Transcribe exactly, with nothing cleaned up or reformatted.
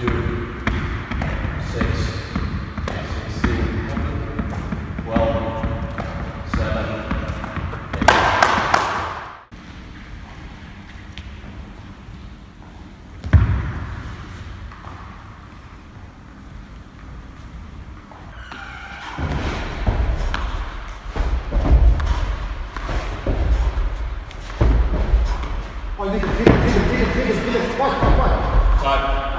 Oh, you need to dig it, dig it, dig it, dig it, dig it. Watch, watch, watch. Time.